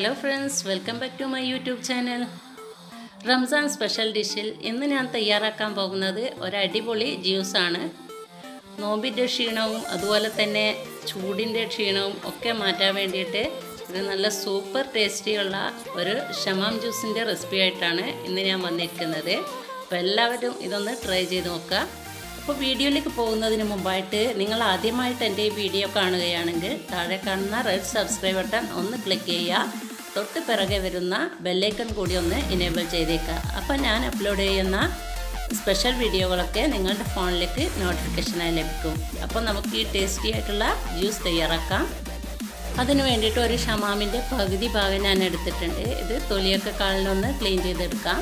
Hello friends, welcome back to my YouTube channel. Ramzan special dishil innu njan തയ്യാറാക്കാൻ പോകുന്നത് ഒരു അടിപൊളി juice ആണ്. നോമ്പിന്റെ ക്ഷീണവും അതുപോലെ തന്നെ ചൂടിന്റെ ക്ഷീണവും ഒക്കെ മാറ്റാൻ വേണ്ടിയിട്ട് ഇത് നല്ല സൂപ്പർ ടേസ്റ്റി ഉള്ള ഒരു ഷമാം ജ്യൂസിന്റെ റെസിപ്പി ആയിട്ടാണ് ഇന്ന് ഞാൻ വന്നിരിക്കുന്നത്. അപ്പോൾ എല്ലാവരും ഇതൊന്ന് ട്രൈ ചെയ്ത് നോക്കുക. അപ്പോൾ വീഡിയോയിലേക്ക് പോകുന്നതിന് മുമ്പായിട്ട് നിങ്ങൾ ആദ്യമായിട്ട് എൻ്റെ ഈ വീഡിയോ കാണുകയാണെങ്കിൽ താഴെ കാണുന്ന റെഡ് സബ്സ്ക്രൈബ് ബട്ടൺ ഒന്ന് ക്ലിക്ക് ചെയ്യുക. തൊട്ട് പിറകെ വരുന്ന ബെല്ലൈക്കൺ കൂടി ഒന്ന് എനേബിൾ ചെയ്തേക്കുക. അപ്പോൾ ഞാൻ അപ്ലോഡ് ചെയ്യുന്ന സ്പെഷ്യൽ വീഡിയോകളൊക്കെ നിങ്ങളുടെ ഫോണിലേക്ക് നോട്ടിഫിക്കേഷനായി ലഭിക്കും. അപ്പോൾ നമുക്ക് ഈ ടേസ്റ്റി ആയിട്ടുള്ള ജ്യൂസ് തയ്യാറാക്കാം. അതിന് വേണ്ടിയിട്ട് ഒരു ഷമാമിൻ്റെ പകുതി ഭാഗം ഞാൻ എടുത്തിട്ടുണ്ട്. ഇത് തൊലിയൊക്കെ കാലിലൊന്ന് ക്ലീൻ ചെയ്തെടുക്കാം.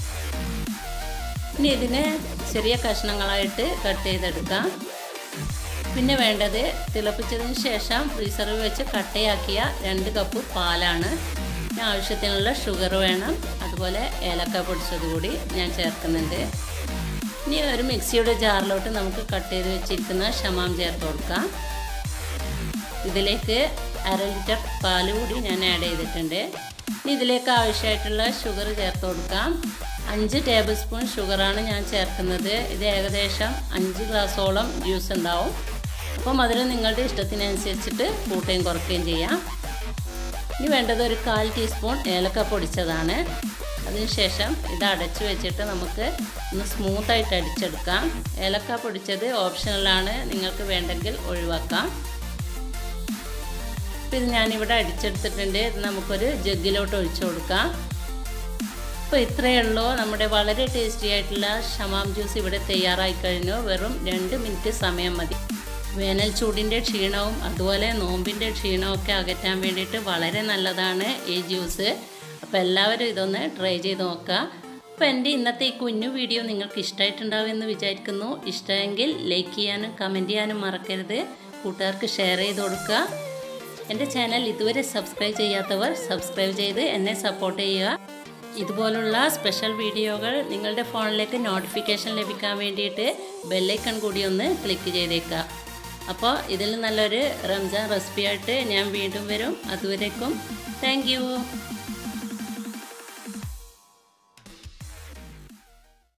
ഇനി ഇതിനെ ചെറിയ കഷ്ണങ്ങളായിട്ട് കട്ട് ചെയ്തെടുക്കാം. പിന്നെ വേണ്ടത് തിളപ്പിച്ചതിന് ശേഷം ഫ്രീസറിൽ വെച്ച് കട്ടയാക്കിയ 2 കപ്പ് പാലാണ്. ആവശ്യത്തിനുള്ള ഷുഗർ വേണം, അതുപോലെ ഏലക്ക പൊടിച്ചത് കൂടി ഞാൻ ചേർക്കുന്നുണ്ട്. ഇനി ഒരു മിക്സിയുടെ ജാറിലോട്ട് നമുക്ക് കട്ട് ചെയ്ത് വെച്ചിരിക്കുന്ന ഷമാം ചേർത്ത് കൊടുക്കാം. ഇതിലേക്ക് 1/2 ലിറ്റർ പാൽ കൂടി ഞാൻ ആഡ് ചെയ്തിട്ടുണ്ട്. ഇനി ഇതിലേക്ക് ആവശ്യമായിട്ടുള്ള ഷുഗർ ചേർത്ത് കൊടുക്കാം. 5 ടേബിൾ സ്പൂൺ ഷുഗറാണ് ഞാൻ ചേർക്കുന്നത്. ഇത് ഏകദേശം 5 ഗ്ലാസോളം ജ്യൂസ് ഉണ്ടാവും. അപ്പോൾ മധുരം നിങ്ങളുടെ ഇഷ്ടത്തിനനുസരിച്ചിട്ട് കൂട്ടുകയും കുറയ്ക്കുകയും ചെയ്യാം. ഇനി വേണ്ടത് ഒരു 1/4 ടീസ്പൂൺ ഏലക്ക പൊടിച്ചതാണ്. അതിനുശേഷം ഇത് അടച്ചു വെച്ചിട്ട് നമുക്ക് ഒന്ന് സ്മൂത്തായിട്ട് അടിച്ചെടുക്കാം. ഏലക്ക പൊടിച്ചത് ഓപ്ഷണലാണ്, നിങ്ങൾക്ക് വേണ്ടെങ്കിൽ ഒഴിവാക്കാം. അപ്പോൾ ഇത് ഞാനിവിടെ അടിച്ചെടുത്തിട്ടുണ്ട്. ഇത് നമുക്കൊരു ജഗ്ഗിലോട്ട് ഒഴിച്ചു കൊടുക്കാം. അപ്പോൾ ഇത്രയേ ഉള്ളൂ, നമ്മുടെ വളരെ ടേസ്റ്റി ആയിട്ടുള്ള ഷമാം ജ്യൂസ് ഇവിടെ തയ്യാറായി കഴിഞ്ഞു. വെറും 2 മിനിറ്റ് സമയം മതി. വേനൽ ചൂടിൻ്റെ ക്ഷീണവും അതുപോലെ നോമ്പിൻ്റെ ക്ഷീണവും ഒക്കെ അകറ്റാൻ വേണ്ടിയിട്ട് വളരെ നല്ലതാണ് ഈ ജ്യൂസ്. അപ്പോൾ എല്ലാവരും ഇതൊന്ന് ട്രൈ ചെയ്ത് നോക്കുക. അപ്പോൾ എൻ്റെ ഇന്നത്തെ ഈ കുഞ്ഞു വീഡിയോ നിങ്ങൾക്ക് ഇഷ്ടമായിട്ടുണ്ടാവുമെന്ന് വിചാരിക്കുന്നു. ഇഷ്ടമെങ്കിൽ ലൈക്ക് ചെയ്യാനും കമൻറ്റ് ചെയ്യാനും മറക്കരുത്. കൂട്ടുകാർക്ക് ഷെയർ ചെയ്ത് കൊടുക്കുക. എൻ്റെ ചാനൽ ഇതുവരെ സബ്സ്ക്രൈബ് ചെയ്യാത്തവർ സബ്സ്ക്രൈബ് ചെയ്ത് എന്നെ സപ്പോർട്ട് ചെയ്യുക. ഇതുപോലുള്ള സ്പെഷ്യൽ വീഡിയോകൾ നിങ്ങളുടെ ഫോണിലേക്ക് നോട്ടിഫിക്കേഷൻ ലഭിക്കാൻ വേണ്ടിയിട്ട് ബെല്ലൈക്കൺ കൂടി ഒന്ന് ക്ലിക്ക് ചെയ്തേക്കുക. അപ്പോൾ ഇതിൽ നല്ലൊരു റംസാൻ റെസിപ്പി ആയിട്ട് ഞാൻ വീണ്ടും വരും. അതുവരേക്കും താങ്ക് യു.